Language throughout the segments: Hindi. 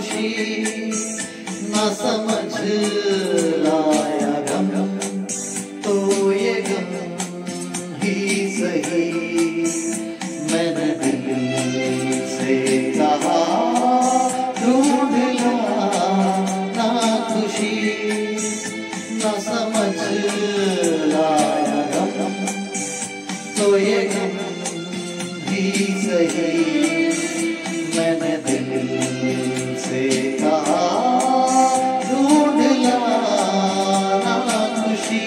खुशी न समझ लाया गम, तो ये गम ही सही। मैंने दिल से कहा ढूंढ लाना खुशी न समझ लाया गम, तो ये गम ही सही। मैंने दिल से कहा ढूंढ लाना खुशी।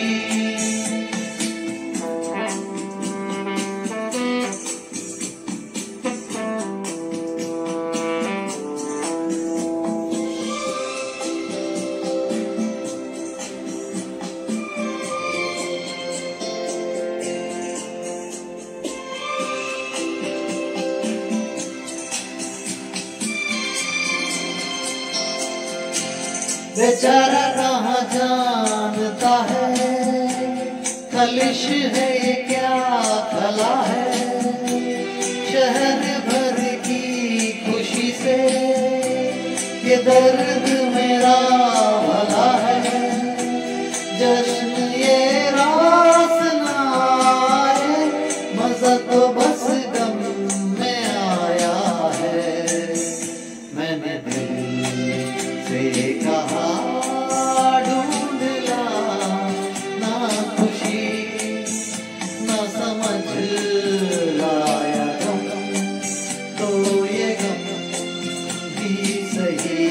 बेचारा कहाँ जानता है कलिश है ये क्या कला है। शहर भर की खुशी से ये दर्द मेरा भला है। जश्न ये रास ना आए, मजा तो बस गम में आया है। मैंने दिल से कहा ढूंढ लाना खुशी न समझ लाया गम, तो ये गम भी सही।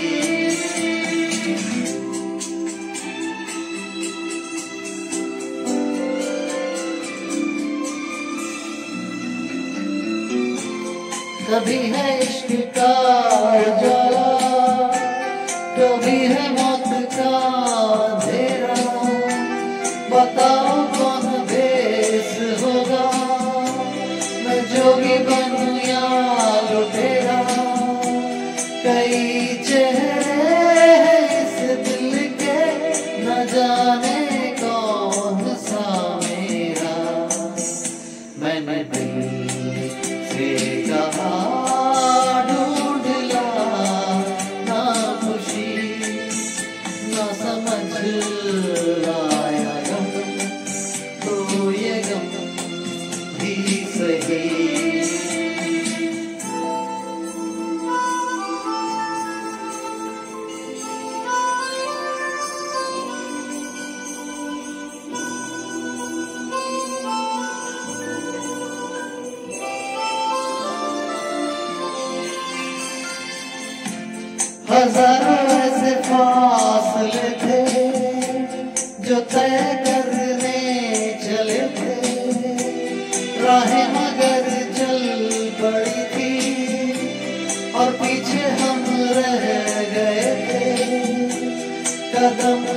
कभी है इश्क का उजाला, कभी है मौत का अंधेरा। बताओ कौन भेस होगा, मैं जोगी बनूं या लुटेरा। कई चेहरे हैं इस दिल के, न जाने कौन सा मेरा। मैंने दिल से कहा ढूंढ लाना खुशी न समझ लाया गम, तो ये गम भी सही। हजारों ऐसे फासले थे जो तय करने चले थे। राहें मगर चल पड़ी थी और पीछे हम रह गए थे। कदम